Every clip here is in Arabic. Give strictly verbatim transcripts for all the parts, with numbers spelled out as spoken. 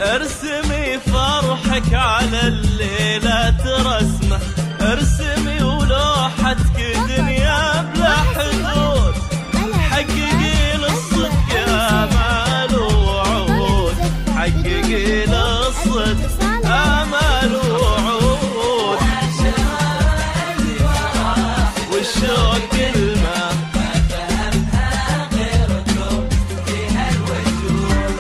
ارسمي فرحك على الليلة رسمة، ارسمي ولوحتك دنيا بلا حدود، حققي للصدق آمال ووعود، حققي للصدق آمال ووعود، والشوق كلمة فهمها غيركم فيها الوجود.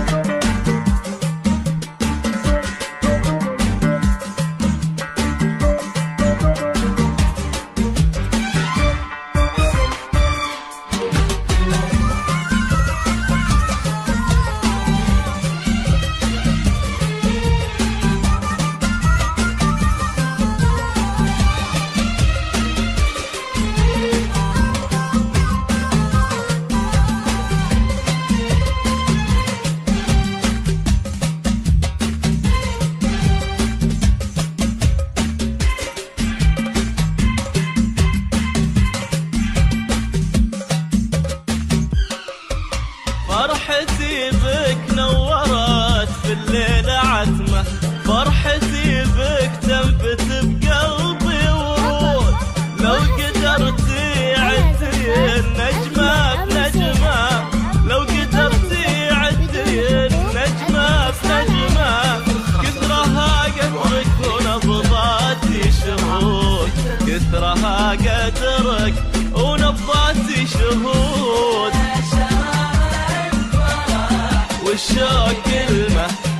فرحتي بك نورت في الليل عتمة، فرحتي بك تنبت بقلبي ورود، لو قدرتي عدي النجمة بنجمة، لو قدرتي عدي النجمة بنجمة، كثرها قدرك ونبضاتي شهود، كثرها قدرك ونبضاتي شهود، والشوق كلمة